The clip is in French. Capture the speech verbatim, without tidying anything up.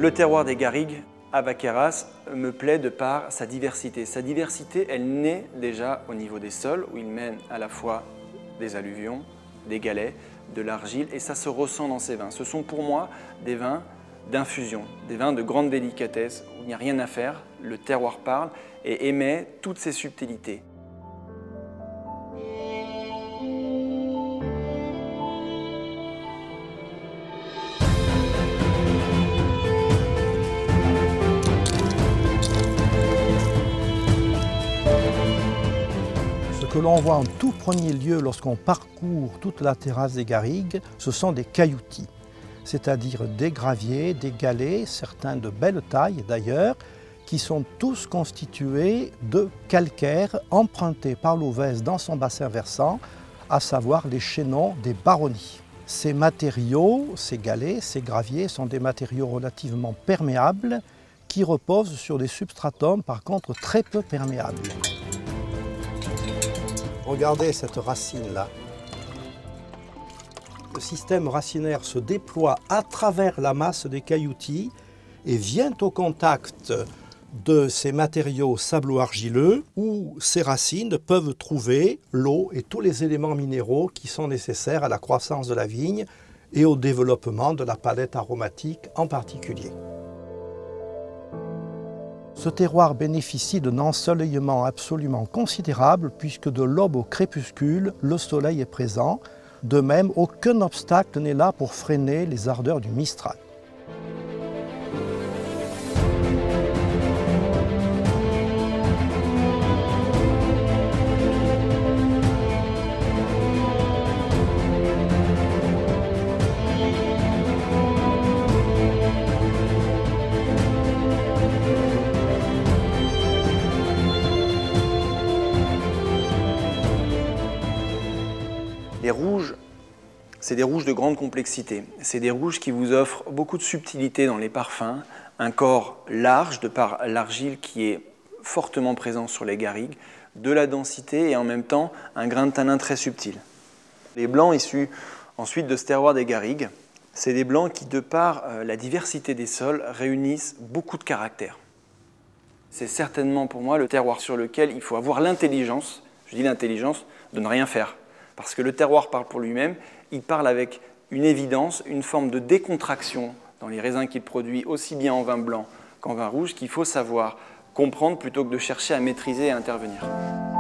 Le terroir des garrigues à Vaqueyras me plaît de par sa diversité. Sa diversité, elle naît déjà au niveau des sols, où il mène à la fois des alluvions, des galets, de l'argile, et ça se ressent dans ces vins. Ce sont pour moi des vins d'infusion, des vins de grande délicatesse, où il n'y a rien à faire, le terroir parle et émet toutes ses subtilités. Ce que l'on voit en tout premier lieu lorsqu'on parcourt toute la terrasse des garrigues, ce sont des cailloutis, c'est-à-dire des graviers, des galets, certains de belle taille d'ailleurs, qui sont tous constitués de calcaire emprunté par l'Auvèze dans son bassin versant, à savoir les chaînons des baronnies. Ces matériaux, ces galets, ces graviers sont des matériaux relativement perméables qui reposent sur des substratums par contre très peu perméables. Regardez cette racine-là. Le système racinaire se déploie à travers la masse des cailloutis et vient au contact de ces matériaux sablo-argileux où ces racines peuvent trouver l'eau et tous les éléments minéraux qui sont nécessaires à la croissance de la vigne et au développement de la palette aromatique en particulier. Ce terroir bénéficie d'un ensoleillement absolument considérable puisque de l'aube au crépuscule, le soleil est présent. De même, aucun obstacle n'est là pour freiner les ardeurs du Mistral. Les rouges, c'est des rouges de grande complexité. C'est des rouges qui vous offrent beaucoup de subtilité dans les parfums, un corps large de par l'argile qui est fortement présent sur les garrigues, de la densité et en même temps un grain de tanin très subtil. Les blancs issus ensuite de ce terroir des garrigues, c'est des blancs qui, de par la diversité des sols, réunissent beaucoup de caractères. C'est certainement pour moi le terroir sur lequel il faut avoir l'intelligence, je dis l'intelligence, de ne rien faire. Parce que le terroir parle pour lui-même, il parle avec une évidence, une forme de décontraction dans les raisins qu'il produit, aussi bien en vin blanc qu'en vin rouge, qu'il faut savoir comprendre plutôt que de chercher à maîtriser et à intervenir.